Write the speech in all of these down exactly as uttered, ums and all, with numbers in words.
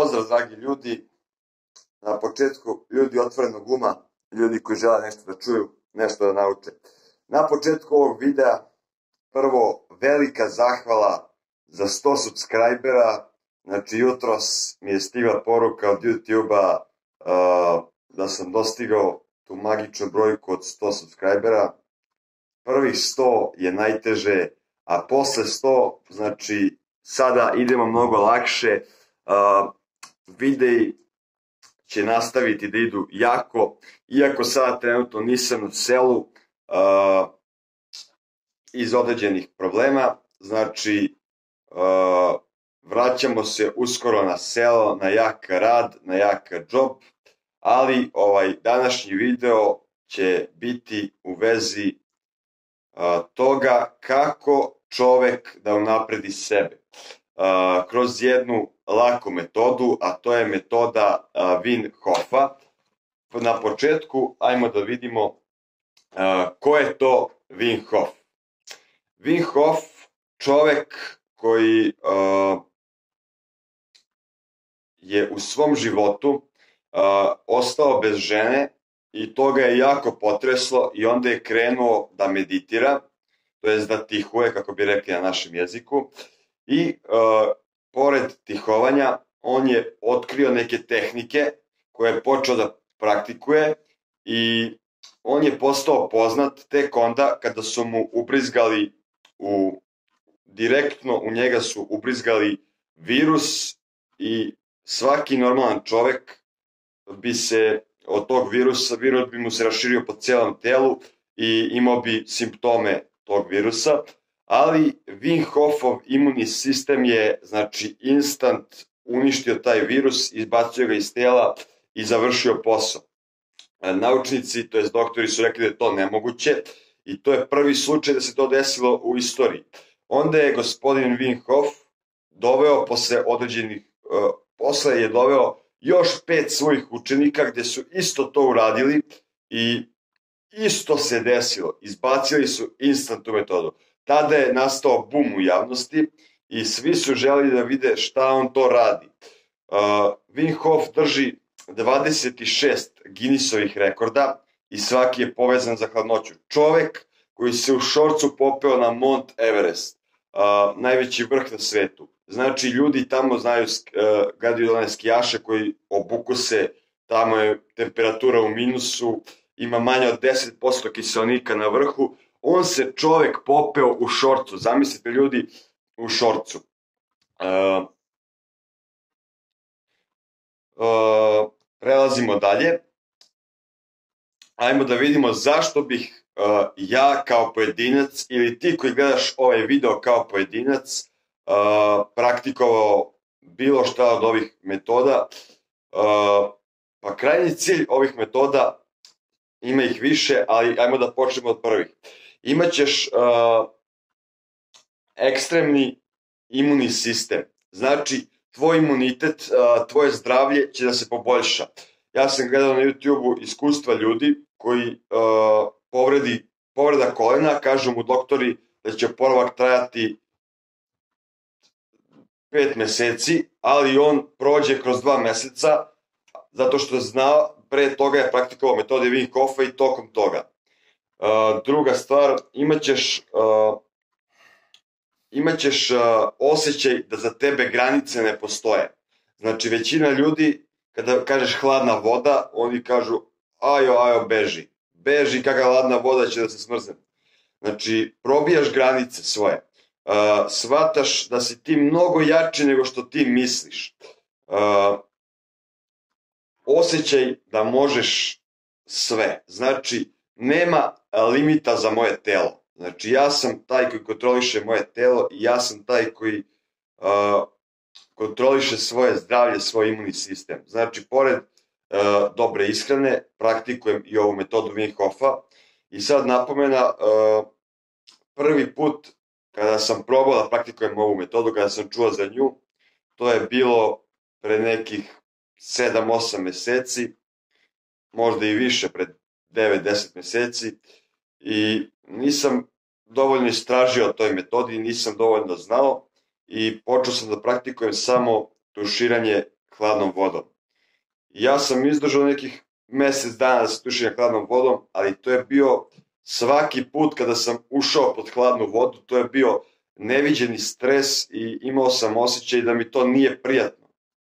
Pozdrav, dragi ljudi. Na početku, ljudi otvorenog uma, ljudi koji žele nešto da čuju, nešto da nauče. Na početku ovog videa, prvo, velika zahvala za sto subscribera. Znači, jutros mi je stigla poruka od YouTube-a uh, da sam dostigao tu magičnu brojku od sto subscribera. Prvih sto je najteže, a posle sto, znači, sada idemo mnogo lakše. Uh, videi će nastaviti da idu jako, iako sada trenutno nisam na selu uh, iz određenih problema, znači uh, vraćamo se uskoro na selo, na jak rad, na jak job, ali ovaj današnji video će biti u vezi uh, toga kako čovek da unapredi sebe. Uh, kroz jednu laku metodu, a to je metoda uh, Wim Hofa. Na početku, ajmo da vidimo uh, ko je to Wim Hof. Wim Hof, čovek koji uh, je u svom životu uh, ostao bez žene i to ga je jako potreslo i onda je krenuo da meditira, to jest da tihuje, kako bi rekli na našem jeziku. I uh, pored tihovanja, on je otkrio neke tehnike koje je počeo da praktikuje i on je postao poznat tek onda kada su mu ubrizgali, u, direktno u njega su ubrizgali virus i svaki normalan čovek bi se od tog virusa, virus bi mu se raširio po celom telu i imao bi simptome tog virusa. Ali Wim Hofov imunni sistem je, znači, instant uništio taj virus, izbacio ga iz tela i završio posao. Naučnici, to jest doktori, su rekli da je to nemoguće i to je prvi slučaj da se to desilo u istoriji. Onda je gospodin Wim Hof doveo posle određenih, uh, posle je doveo još pet svojih učenika gde su isto to uradili i isto se desilo, izbacili su instantnu metodu. Tada je nastao bum u javnosti i svi su želeli da vide šta on to radi. Uh, Wim Hof drži dvadeset šest Guinnessovih rekorda i svaki je povezan za hladnoću. Čovek koji se u šorcu popeo na Mont Everest, uh, najveći vrh na svetu. Znači, ljudi tamo znaju, uh, gledaju one skijaše koji obuku se, tamo je temperatura u minusu, ima manje od deset posto kiseonika na vrhu. On se čovek popeo u šorcu, zamislite ljudi, u šorcu. Uh, uh, prelazimo dalje. Ajmo da vidimo zašto bih uh, ja kao pojedinac ili ti koji gledaš ovaj video kao pojedinac uh, praktikovao bilo šta od ovih metoda. Uh, pa krajnji cilj ovih metoda, ima ih više, ali ajmo da počnemo od prvih. Imaćeš uh, ekstremni imunni sistem. Znači, tvoj imunitet, uh, tvoje zdravlje će da se poboljša. Ja sam gledao na YouTube-u iskustva ljudi koji uh, povredi, povreda kolena, kažu mu doktori da će oporavak trajati pet meseci, ali on prođe kroz dva meseca, zato što zna, pre toga je praktikovao metode Wim Hofa i tokom toga. Uh, druga stvar, imaćeš, uh, imaćeš uh, osjećaj da za tebe granice ne postoje. Znači, većina ljudi, kada kažeš hladna voda, oni kažu, ajo, ajo, beži. Beži, kakva hladna voda će da se smrzne. Znači, probijaš granice svoje. Uh, shvataš da si ti mnogo jači nego što ti misliš. Uh, osjećaj da možeš sve. Znači, nema limita za moje telo. Znači, ja sam taj koji kontroliše moje telo i ja sam taj koji uh, kontroliše svoje zdravlje, svoj imunni sistem. Znači, pored uh, dobre ishrane, praktikujem i ovu metodu Wim Hofa. I sad napomena, uh, prvi put kada sam probao da praktikujem ovu metodu, kada sam čuo za nju, to je bilo pre nekih sedam osam meseci, možda i više, pred devet deset meseci, i nisam dovoljno istražio o toj metodi, nisam dovoljno znao i počeo sam da praktikujem samo tuširanje hladnom vodom. Ja sam izdržao nekih mjesec dana da se tušim hladnom vodom, ali to je bio svaki put kada sam ušao pod hladnu vodu, to je bio neviđeni stres i imao sam osjećaj da mi to nije prijatno.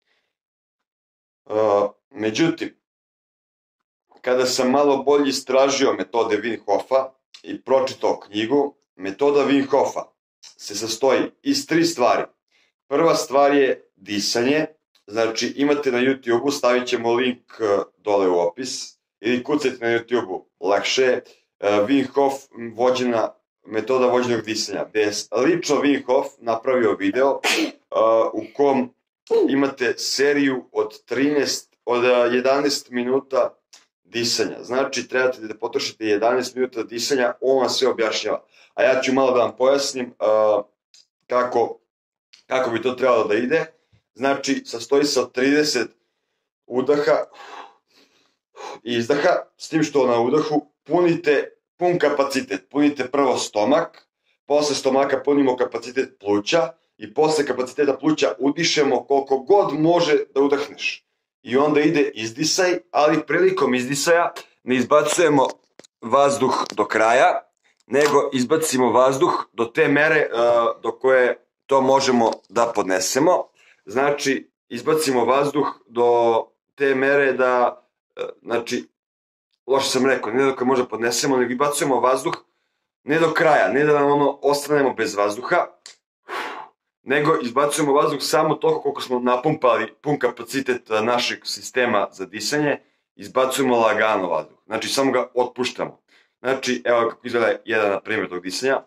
Uh, međutim, kada sam malo bolje istražio metode Wim Hofa i pročitao knjigu, metoda Wim Hofa se sastoji iz tri stvari. Prva stvar je disanje, znači imate na YouTube-u, stavit ćemo link dole u opis, ili kucajte na YouTube-u, lakše je, Wim Hof vođena, metoda vođenog disanja, gde je lično Wim Hof napravio video uh, u kom imate seriju od trinaest, od jedanaest minuta disanja. Znači, trebate da potrošite jedanaest minuta disanja, on vam sve objašnjava. A ja ću malo da vam pojasnim uh, kako, kako bi to trebalo da ide. Znači, sastoji se od trideset udaha i izdaha, s tim što na udahu punite pun kapacitet. Punite prvo stomak, posle stomaka punimo kapacitet pluća i posle kapaciteta pluća udišemo koliko god može da udahneš. I onda ide izdisaj, ali prilikom izdisaja ne izbacujemo vazduh do kraja, nego izbacimo vazduh do te mere uh, do koje to možemo da podnesemo. Znači, izbacimo vazduh do te mere da, uh, znači, loše sam rekao, ne do koje možda podnesemo, nego izbacujemo vazduh ne do kraja, ne da nam ono ostanemo bez vazduha, nego izbacujemo vazduh samo toliko koliko smo napumpali pun kapacitet našeg sistema za disanje, izbacujemo lagano vazduh, znači samo ga otpuštamo. Znači, evo kako izgleda jedan na primjer tog disanja.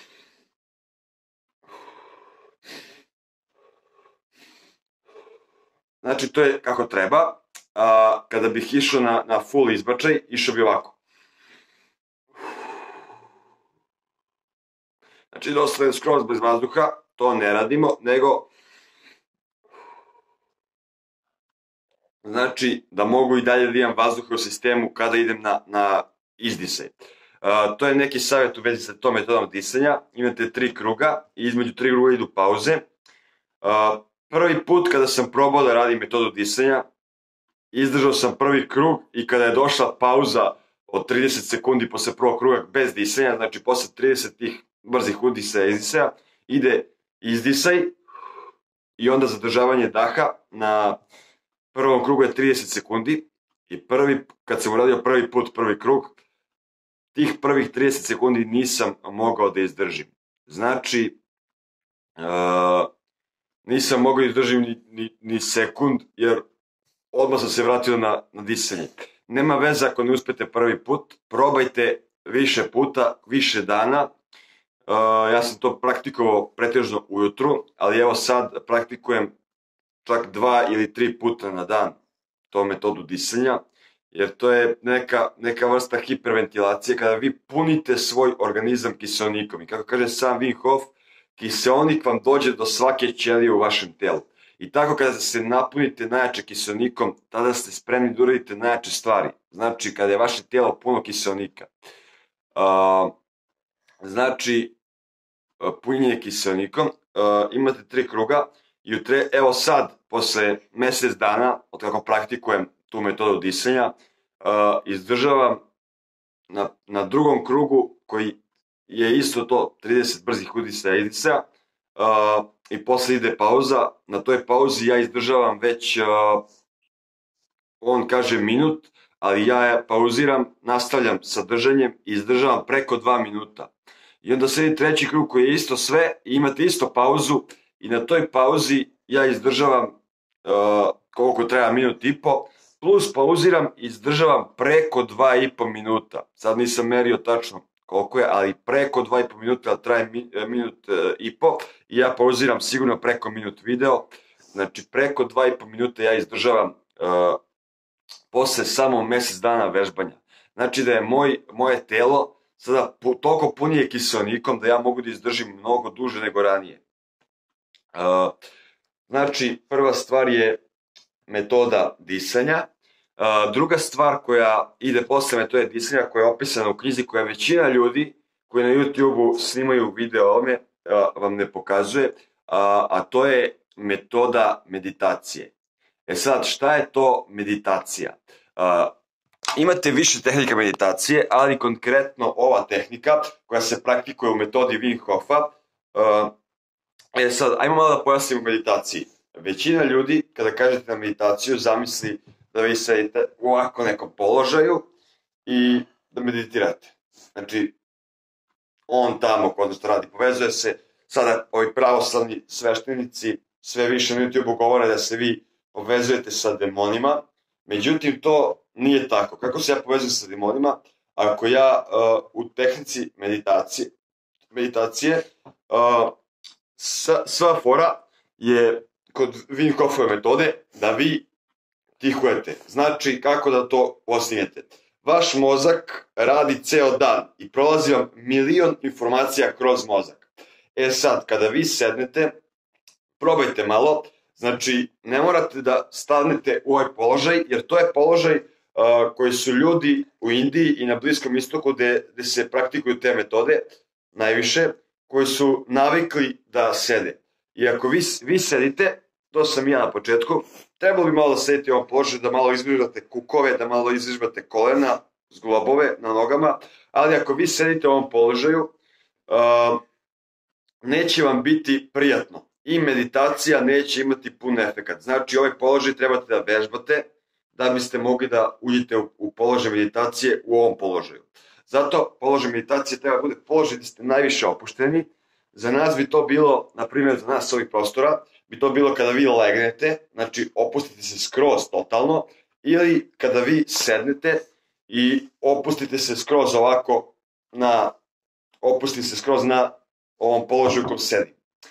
Znači, to je kako treba. A, kada bih išao na, na full izbačaj, išao bi ovako. Znači, da ostavim skroz bez vazduha, to ne radimo, nego znači da mogu i dalje da imam vazduha u sistemu kada idem na, na izdisaj. Uh, to je neki savjet u vezi sa tom metodom disanja. Imate tri kruga i između tri kruga idu pauze. Uh, prvi put kada sam probao da radim metodu disanja, izdržao sam prvi krug i kada je došla pauza od trideset sekundi posle prvog kruga bez disanja, znači posle trideset tih brzih udisaja i izdisaja, ide izdisaj i onda zadržavanje daha. Na prvom krugu je trideset sekundi i prvi, kad sam uradio prvi put prvi krug, tih prvih trideset sekundi nisam mogao da izdržim. Znači, uh, nisam mogao da izdržim ni, ni, ni sekund, jer odmah sam se vratio na, na disanje. Nema veze ako ne uspete prvi put, probajte više puta, više dana. Uh, ja sam to praktikovao pretežno ujutru, ali evo sad praktikujem čak dva ili tri puta na dan to metodu disanja, jer to je neka, neka vrsta hiperventilacije kada vi punite svoj organizam kiseonikom. I kako kaže sam Wim Hof, kiseonik vam dođe do svake ćelije u vašem telu. I tako kada se napunite najjače kiseonikom, tada ste spremni da uradite najjače stvari. Znači, kada je vaše tijelo puno kiseonika. Uh, znači, punjenje kiseonikom, uh, imate tri kruga i u tre, evo sad, posle mesec dana, od kako praktikujem tu metodu disanja, uh, izdržavam na, na drugom krugu, koji je isto to trideset brzih udisaja i izdisaja, uh, i posle ide pauza. Na toj pauzi ja izdržavam već, uh, on kaže minut, ali ja pauziram, nastavljam sa držanjem i izdržavam preko dva minuta. I onda sledi treći krug koji je isto sve i imate isto pauzu i na toj pauzi ja izdržavam uh, koliko treba minut i po, plus pauziram i izdržavam preko dva i po minuta. Sad nisam merio tačno koliko je, ali preko dva i po minuta, ali traje mi, minut uh, i po i ja pauziram sigurno preko minut video. Znači preko dva i po minuta ja izdržavam uh, posle samo mesec dana vežbanja. Znači da je moj, moje telo sada toliko punije kiseonikom da ja mogu da izdržim mnogo duže nego ranije. Uh, znači, prva stvar je metoda disanja. Uh, druga stvar koja ide posle metode disanja, koja je opisana u knjizi, koja većina ljudi koji na YouTube-u snimaju video o ome, uh, vam ne pokazuje, uh, a to je metoda meditacije. E sad, šta je to meditacija? Uh, imate više tehnika meditacije, ali konkretno ova tehnika koja se praktikuje u metodi Wim Hofa. Uh, e sad, ajmo malo da pojasnimo meditaciji. Većina ljudi, kada kažete na meditaciju, zamisli da vi sedite u ovako nekom položaju i da meditirate. Znači, on tamo kod što radi, povezuje se. Sada ovi pravoslavni sveštenici sve više na YouTube-u govore da se vi povezujete sa demonima, međutim to nije tako. Kako se ja povezujem sa demonima? Ako ja uh, u tehnici meditacije, meditacije uh, sva, sva fora je kod Wim Hofove metode da vi tihujete. Znači, kako da to postignete? Vaš mozak radi ceo dan i prolazi vam milion informacija kroz mozak. E sad, kada vi sednete, probajte malo, znači ne morate da stavnete u ovaj položaj, jer to je položaj uh, koji su ljudi u Indiji i na Bliskom istoku gde, gde se praktikuju te metode najviše, koji su navikli da sede. I ako vi, vi sedite, to sam ja na početku, trebalo bi malo da sedite u ovom položaju, da malo izvežbate kukove, da malo izvežbate kolena, zglobove na nogama, ali ako vi sedite u ovom položaju, uh, neće vam biti prijatno i meditacija neće imati pun efekat. Znači, ovaj položaj trebate da vežbate da biste mogli da uđete u, u položaj meditacije u ovom položaju. Zato položaj meditacije treba bude položaj da ste najviše opušteni. Za nas bi to bilo, na primjer za nas s ovih prostora, bi to bilo kada vi legnete, znači opustite se skroz totalno, ili kada vi sednete i opustite se skroz ovako na, opustite se skroz na ovom položaju kom sedim.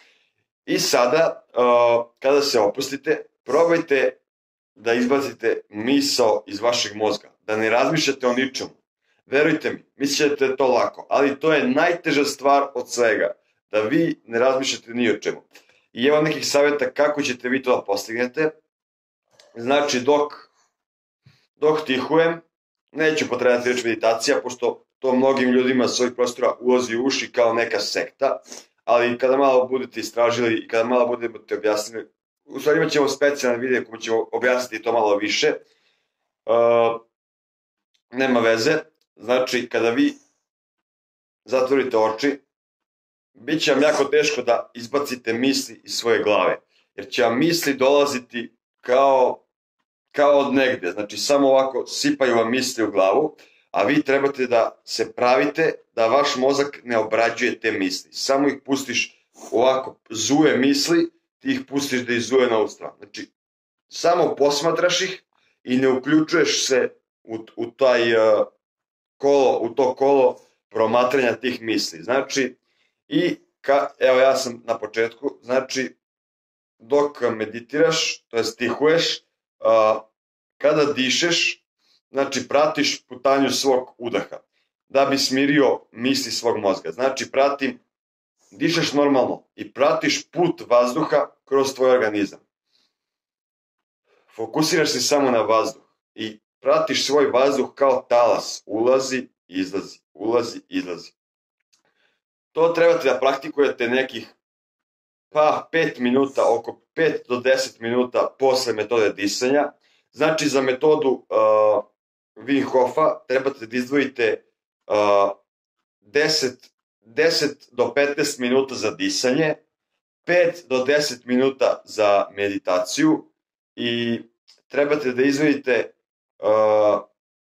I sada, uh, kada se opustite, probajte da izbacite misao iz vašeg mozga, da ne razmišljate o ničemu. Verujte mi, mislite da je to lako, ali to je najteža stvar od svega, da vi ne razmišljate ni o čemu. I evo nekih savjeta kako ćete vi to da postignete. Znači, dok, dok tihujem, neću potrebati reč meditacija, pošto to mnogim ljudima s ovih prostora ulazi u uši kao neka sekta, ali kada malo budete istražili i kada malo budete objasnili, u stvari imat ćemo specijalne videe koje ćemo objasniti to malo više, uh, nema veze. Znači, kada vi zatvorite oči, bit će vam jako teško da izbacite misli iz svoje glave, jer će vam misli dolaziti kao, kao od negde, znači samo ovako sipaju vam misli u glavu, a vi trebate da se pravite da vaš mozak ne obrađuje te misli. Samo ih pustiš ovako, zuje misli, ti ih pustiš da izuje na ustranu. Znači, samo posmatraš ih i ne uključuješ se u, u taj uh, kolo, u to kolo promatranja tih misli. Znači, i ka, evo ja sam na početku, znači, dok meditiraš, to jest tihuješ, uh, kada dišeš, znači pratiš putanju svog udaha, da bi smirio misli svog mozga. Znači pratim, dišeš normalno i pratiš put vazduha kroz tvoj organizam. Fokusiraš se samo na vazduh i pratiš svoj vazduh kao talas, ulazi, izlazi, ulazi, izlazi. To trebate da praktikujete nekih pa pet minuta, oko pet do deset minuta posle metode disanja. Znači za metodu uh, Wim Hofa trebate da izdvojite uh, deset, deset do petnaest minuta za disanje, pet do deset minuta za meditaciju i trebate da izdvojite uh,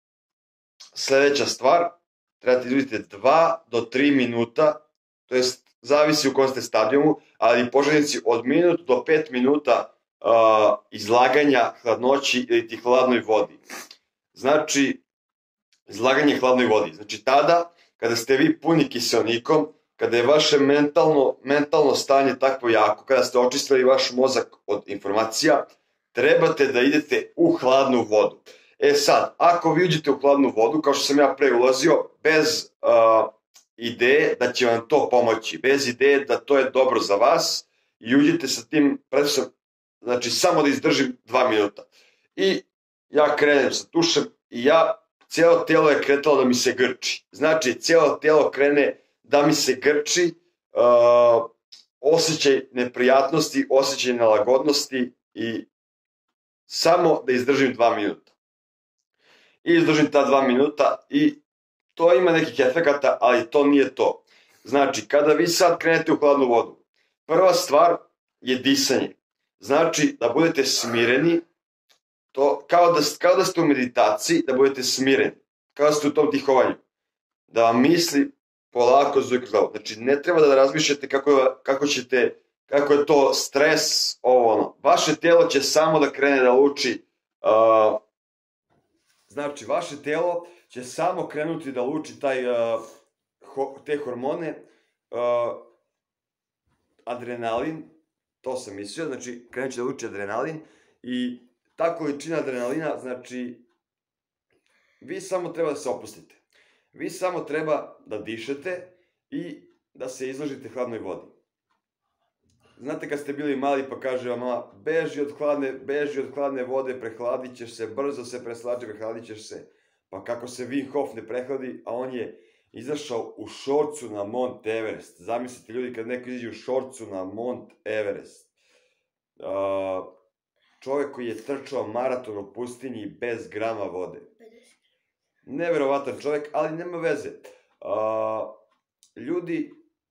sledeća stvar, trebate da izdvojite dva do tri minuta, to jest zavisi u kom ste stadijumu, ali poželjnici od minut do pet minuta uh, izlaganja hladnoći ili ti hladnoj vodi. Znači, izlaganje hladnoj vodi. Znači, tada, kada ste vi puni kiselnikom, kada je vaše mentalno, mentalno stanje takvo jako, kada ste očistili vaš mozak od informacija, trebate da idete u hladnu vodu. E sad, ako vi uđete u hladnu vodu, kao što sam ja pre ulazio, bez uh, ideje da će vam to pomoći, bez ideje da to je dobro za vas, i uđete sa tim predstavljom, znači samo da izdržim dva minuta. I ja krenem sa tušem i ja, cijelo tijelo je kretalo da mi se grči. Znači, cijelo tijelo krene da mi se grči, uh, osjećaj neprijatnosti, osjećaj nelagodnosti i samo da izdržim dva minuta. I izdržim ta dva minuta i to ima nekih efekata, ali to nije to. Znači, kada vi sad krenete u hladnu vodu, prva stvar je disanje. Znači, da budete smireni, to, kao, da, kao da ste u meditaciji, da budete smireni, kao da ste u tom tihovanju. Da vam misli polako zuju kroz glavu. Znači, ne treba da razmišljate kako, kako ćete, kako je to stres, ovo ono. Vaše telo će samo da krene da luči. Uh, znači, vaše telo će samo krenuti da luči taj, uh, ho, te hormone, uh, adrenalin, to sam mislio, znači krenut će da luči adrenalin i ta količina adrenalina, znači vi samo treba da se opustite. Vi samo treba da dišete i da se izložite hladnoj vodi. Znate kad ste bili mali pa kaže vam mama, beži od hladne, beži od hladne vode, prehladit ćeš se, brzo se preslađe, prehladit ćeš se. Pa kako se Wim Hof ne prehladi, a on je izašao u šorcu na Mont Everest. Zamislite ljudi kad neko izađe u šorcu na Mont Everest. Uh, čovek koji je trčao maraton u pustinji bez grama vode. Neverovatan čovek, ali nema veze. Uh, ljudi,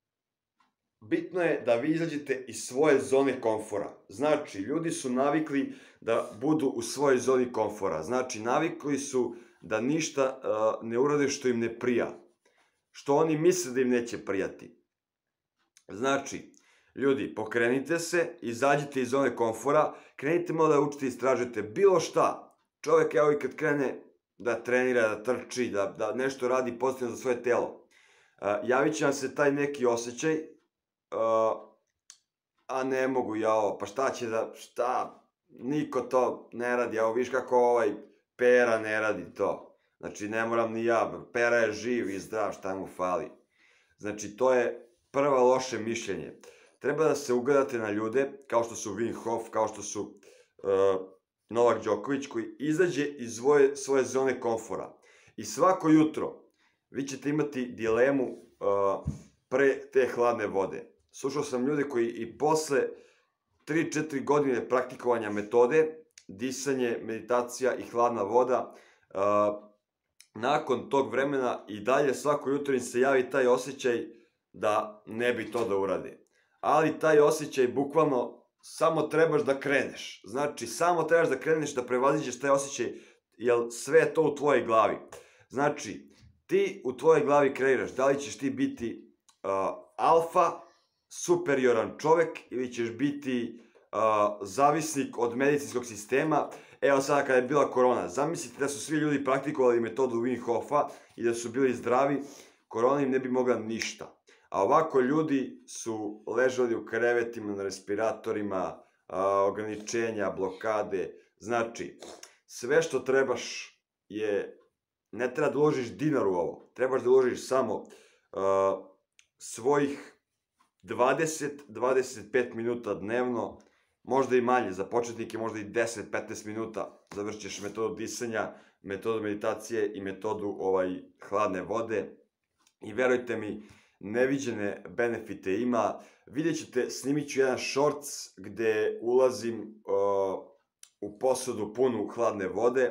bitno je da vi izađete iz svoje zone komfora. Znači, ljudi su navikli da budu u svojoj zoni komfora. Znači, navikli su da ništa uh, ne urade što im ne prija. Što oni misle da im neće prijati. Znači, ljudi, pokrenite se, izađite iz zone komfora, krenite malo da učite i istražujete bilo šta. Čovek, evo i kad krene da trenira, da trči, da, da nešto radi pozitivno za svoje telo. Uh, javit će vam se taj neki osjećaj, uh, a ne mogu ja ovo, pa šta će da, šta, niko to ne radi, evo viš kako ovaj Pera ne radi to. Znači, ne moram ni ja, Pera je živ i zdrav, šta mu fali. Znači, to je prva loše mišljenje. Treba da se ugledate na ljude, kao što su Wim Hof, kao što su uh, Novak Đoković, koji izađe iz svoje, svoje zone komfora. I svako jutro vi ćete imati dilemu uh, pre te hladne vode. Slušao sam ljude koji i posle tri četiri godine praktikovanja metode, disanje, meditacija i hladna voda, uh, nakon tog vremena i dalje svako jutro im se javi taj osjećaj da ne bi to da urade. Ali taj osjećaj bukvalno samo trebaš da kreneš. Znači, samo trebaš da kreneš da prevaziđeš taj osjećaj, jer sve je to u tvojoj glavi. Znači, ti u tvojoj glavi kreiraš da li ćeš ti biti uh, alfa, superioran čovek ili ćeš biti uh, zavisnik od medicinskog sistema. Evo sada kada je bila korona, zamislite da su svi ljudi praktikovali metodu Wim Hofa i da su bili zdravi, korona im ne bi mogla ništa. A ovako ljudi su ležali u krevetima, na respiratorima, a, ograničenja, blokade. Znači, sve što trebaš je, ne treba da uložiš dinar u ovo, trebaš da uložiš samo a, svojih dvadeset do dvadeset pet minuta dnevno, možda i manje, za početnike možda i deset do petnaest minuta, završit ćeš metodu disanja, metodu meditacije i metodu ovaj, hladne vode. I verujte mi, neviđene benefite ima. Vidjet ćete, snimit ću jedan shorts gde ulazim uh, u posudu punu hladne vode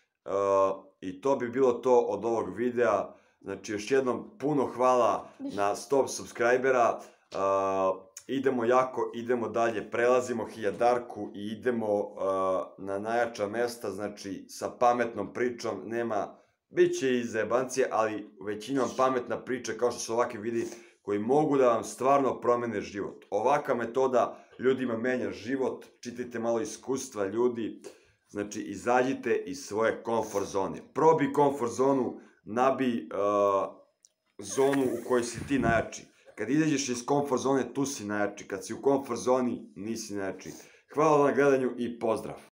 uh, i to bi bilo to od ovog videa. Znači, još jednom puno hvala na sto subscribera. Uh, idemo jako, idemo dalje, prelazimo hiljadarku i idemo uh, na najjača mesta, znači sa pametnom pričom, nema, bit će i zajebancije, ali većinom pametna priča kao što su ovakvi videi koji mogu da vam stvarno promene život. Ovaka metoda ljudima menja život, čitajte malo iskustva ljudi, znači izađite iz svoje komfort zone. Probi komfort zonu, nabi uh, zonu u kojoj si ti najjači. Kad izađeš iz komfort zone, tu si najjači. Kad si u komfort zoni, nisi najjači. Hvala na gledanju i pozdrav!